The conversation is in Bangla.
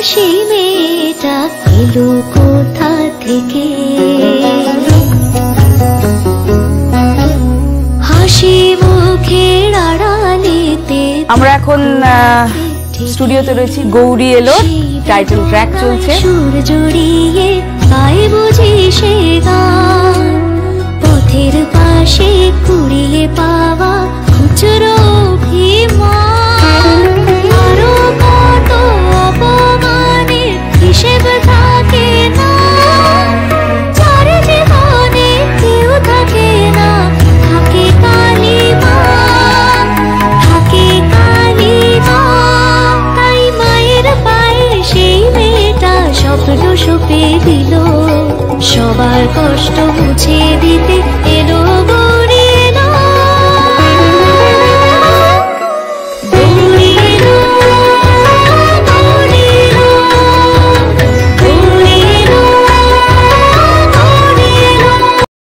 সেই মেয়েটা এলো কোথা থেকে? হাসি মুখের আড়ালেতে আমরা এখন স্টুডিওতে রয়েছি। গৌরী এলো টাইটেল ট্র্যাক চলছে। সুর জড়িয়ে গায়ে বুঝি সে গান, পথের পাশে কুড়িয়ে পাওয়া খুচরো অভিমান, আরো কত অপমানের হিসেব থাকে না, যার জীবনে কেউ থাকে না, থাকে কালিমা, থাকে কালিমা। তাই মায়ের পায়ে সেই মেয়েটা স্বপ্ন সঁপে দিল, সবার কষ্ট মুছে দিতে